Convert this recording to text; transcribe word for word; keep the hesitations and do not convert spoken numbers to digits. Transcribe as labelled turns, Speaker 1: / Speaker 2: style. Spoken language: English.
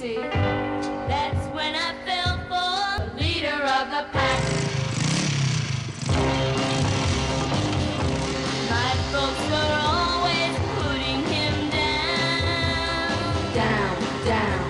Speaker 1: see. That's when I fell for the leader of the pack. My folks were always putting him down, down, down.